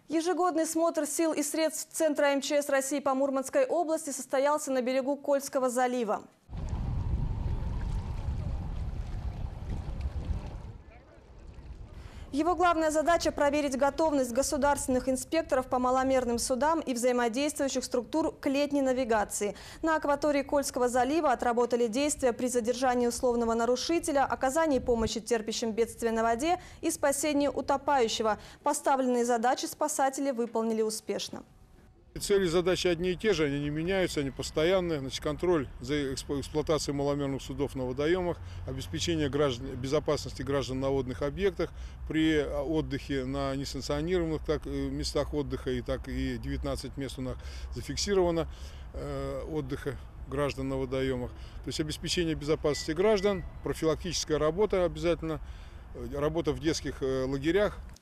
Ежегодный смотр сил и средств Центра МЧС России по Мурманской области состоялся на берегу Кольского залива. Его главная задача – проверить готовность государственных инспекторов по маломерным судам и взаимодействующих структур к летней навигации. На акватории Кольского залива отработали действия при задержании условного нарушителя, оказании помощи терпящим бедствия на воде и спасении утопающего. Поставленные задачи спасатели выполнили успешно. Цели и задачи одни и те же, они не меняются, они постоянные. Значит, контроль за эксплуатацией маломерных судов на водоемах, обеспечение безопасности граждан на водных объектах при отдыхе на несанкционированных местах отдыха, так и 19 мест у нас зафиксировано отдыха граждан на водоемах. То есть обеспечение безопасности граждан, профилактическая работа обязательно, работа в детских лагерях,